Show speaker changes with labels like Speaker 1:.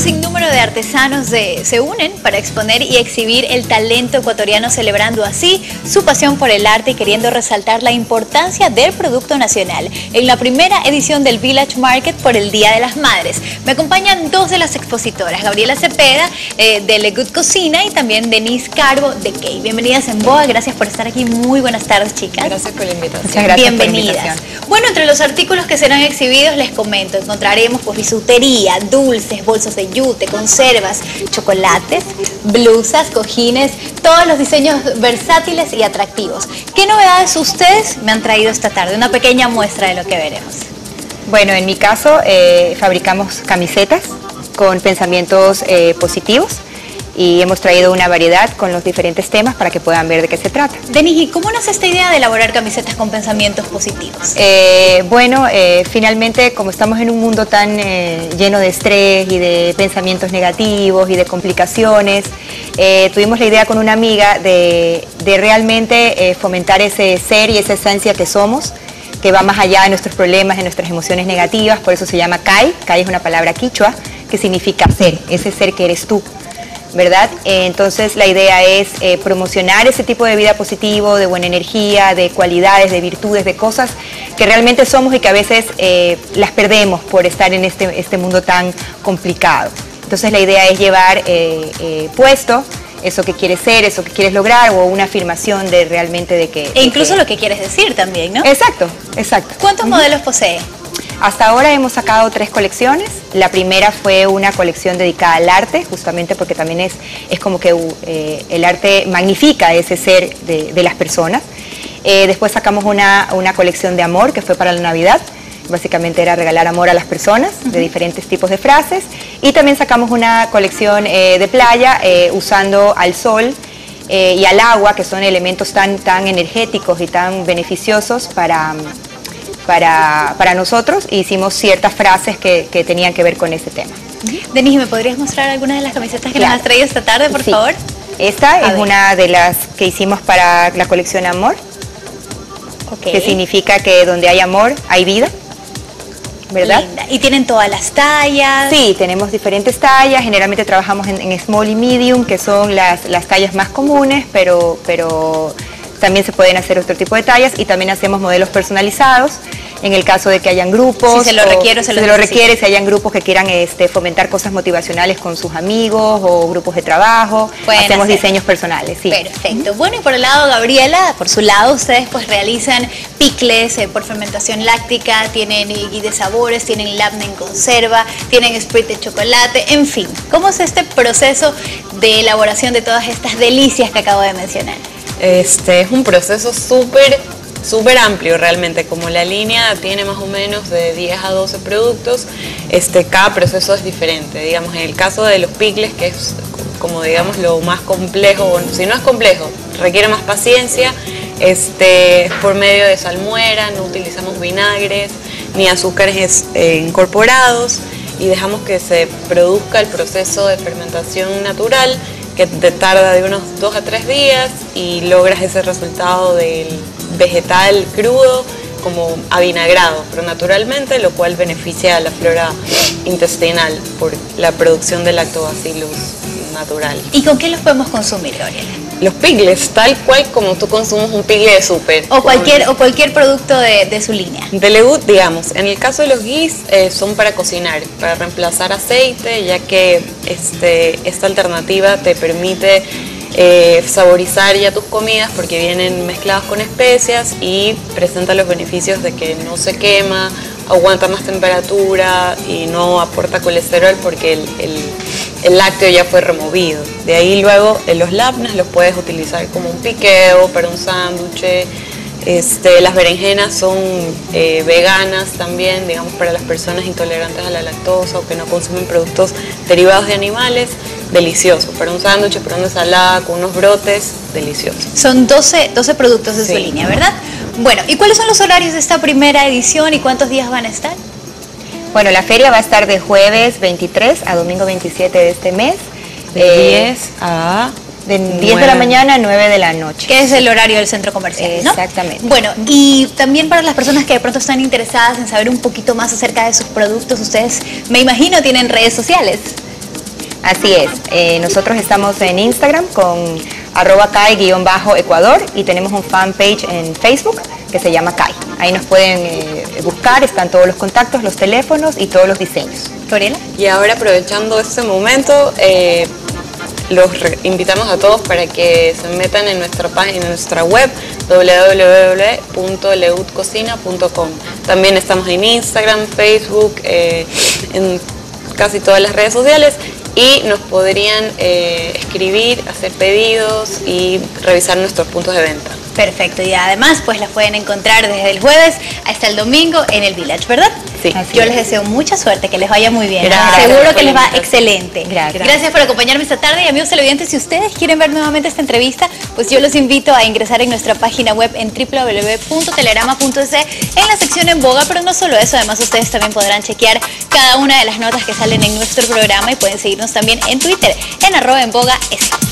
Speaker 1: sinnúmero de artesanos se unen para exponer y exhibir el talento ecuatoriano, celebrando así su pasión por el arte y queriendo resaltar la importancia del producto nacional en la primera edición del Village Market por el Día de las Madres. Me acompañan dos de las expositoras, Gabriela Cepeda de Le Good Cocina y también Denise Carbo de Key. Bienvenidas en Boa, gracias por estar aquí. Muy buenas tardes, chicas.
Speaker 2: Gracias por la invitación.
Speaker 1: Muchas gracias. Bienvenidas. Bueno, entre los artículos que serán exhibidos les comento, encontraremos pues bisutería, dulces, bolsos de yute, conservas, chocolates, blusas, cojines, todos los diseños versátiles y atractivos. ¿Qué novedades ustedes me han traído esta tarde? Una pequeña muestra de lo que veremos.
Speaker 3: Bueno, en mi caso fabricamos camisetas con pensamientos positivos y hemos traído una variedad con los diferentes temas para que puedan ver de qué se trata.
Speaker 1: Denise, ¿y cómo nace esta idea de elaborar camisetas con pensamientos positivos?
Speaker 3: Finalmente, como estamos en un mundo tan lleno de estrés y de pensamientos negativos y de complicaciones, tuvimos la idea con una amiga de realmente fomentar ese ser y esa esencia que somos, que va más allá de nuestros problemas, de nuestras emociones negativas. Por eso se llama Kai. Kai es una palabra quichua que significa ser, ese ser que eres tú, ¿verdad? Entonces la idea es promocionar ese tipo de vida positivo, de buena energía, de cualidades, de virtudes, de cosas que realmente somos y que a veces las perdemos por estar en este mundo tan complicado. Entonces la idea es llevar puesto eso que quieres ser, eso que quieres lograr, o una afirmación de realmente de que...
Speaker 1: E incluso lo que quieres decir también, ¿no?
Speaker 3: Exacto, exacto.
Speaker 1: ¿Cuántos modelos posee?
Speaker 3: Hasta ahora hemos sacado 3 colecciones. La primera fue una colección dedicada al arte, justamente porque también es como que el arte magnifica ese ser de las personas. Después sacamos una colección de amor, que fue para la Navidad. Básicamente era regalar amor a las personas, de diferentes tipos de frases. Y también sacamos una colección de playa, usando al sol y al agua, que son elementos tan energéticos y tan beneficiosos para nosotros. Hicimos ciertas frases que tenían que ver con ese tema.
Speaker 1: Denise, ¿me podrías mostrar algunas de las camisetas que nos has traído esta tarde, por favor?
Speaker 3: Esta es una de las que hicimos para la colección Amor, que significa que donde hay amor, hay vida, ¿verdad?
Speaker 1: Linda. ¿Y tienen todas las tallas?
Speaker 3: Sí, tenemos diferentes tallas. Generalmente trabajamos en small y medium, que son las tallas más comunes, pero también se pueden hacer otro tipo de tallas, y también hacemos modelos personalizados en el caso de que hayan grupos.
Speaker 1: Si se lo requiere,
Speaker 3: si si hayan grupos que quieran fomentar cosas motivacionales con sus amigos o grupos de trabajo, hacemos diseños personales. Sí.
Speaker 1: Perfecto. Bueno, y por el lado, Gabriela, por su lado, ustedes pues realizan picles por fermentación láctica, tienen gui de sabores, tienen labne en conserva, tienen sprit de chocolate, en fin. ¿Cómo es este proceso de elaboración de todas estas delicias que acabo de mencionar?
Speaker 2: Es un proceso súper amplio realmente. Como la línea tiene más o menos de 10 a 12 productos, cada proceso es diferente. Digamos, en el caso de los picles, que es como digamos lo más complejo, bueno, si no es complejo, requiere más paciencia, es por medio de salmuera, no utilizamos vinagres ni azúcares incorporados, y dejamos que se produzca el proceso de fermentación natural, que te tarda de unos 2 a 3 días, y logras ese resultado del vegetal crudo como avinagrado, pero naturalmente, lo cual beneficia a la flora intestinal por la producción de lactobacillus natural.
Speaker 1: ¿Y con qué los podemos consumir, Gabriela?
Speaker 2: Los picles, tal cual como tú consumes un picle de súper.
Speaker 1: O cualquier producto de su línea.
Speaker 2: De Le Good, digamos. En el caso de los guis, son para cocinar, para reemplazar aceite, ya que esta alternativa te permite saborizar ya tus comidas, porque vienen mezcladas con especias y presenta los beneficios de que no se quema, aguanta más temperatura y no aporta colesterol, porque el lácteo ya fue removido. De ahí luego los labnes los puedes utilizar como un piqueo para un sándwich. Las berenjenas son veganas también, digamos, para las personas intolerantes a la lactosa o que no consumen productos derivados de animales. Delicioso, para un sándwich, para una ensalada, con unos brotes, delicioso.
Speaker 1: Son 12 productos de su línea, ¿verdad? Bueno, ¿y cuáles son los horarios de esta primera edición y cuántos días van a estar?
Speaker 3: Bueno, la feria va a estar de jueves 23 a domingo 27 de este mes.
Speaker 2: De
Speaker 3: 10 de la mañana a 9 de la noche.
Speaker 1: Que es el horario del centro comercial, ¿no?
Speaker 3: Exactamente.
Speaker 1: Bueno, y también para las personas que de pronto están interesadas en saber un poquito más acerca de sus productos, ustedes, me imagino, tienen redes sociales.
Speaker 3: Así es, nosotros estamos en Instagram con @CAI_Ecuador y tenemos un fanpage en Facebook que se llama CAI. Ahí nos pueden buscar, están todos los contactos, los teléfonos y todos los diseños.
Speaker 1: Gabriela.
Speaker 2: Y ahora, aprovechando este momento, invitamos a todos para que se metan en nuestra página, en nuestra web www.leudcocina.com. También estamos en Instagram, Facebook, en casi todas las redes sociales, y nos podrían escribir, hacer pedidos y revisar nuestros puntos de venta.
Speaker 1: Perfecto, y además pues las pueden encontrar desde el jueves hasta el domingo en el Village, ¿verdad?
Speaker 2: Sí.
Speaker 1: Yo les deseo mucha suerte, que les vaya muy bien.
Speaker 2: Gracias.
Speaker 1: Seguro que les va excelente.
Speaker 3: Gracias
Speaker 1: Por acompañarme esta tarde, y amigos televidentes, si ustedes quieren ver nuevamente esta entrevista, pues yo los invito a ingresar en nuestra página web en www.telerama.es en la sección En Boga, pero no solo eso, además ustedes también podrán chequear cada una de las notas que salen en nuestro programa y pueden seguirnos también en Twitter en @enbogas.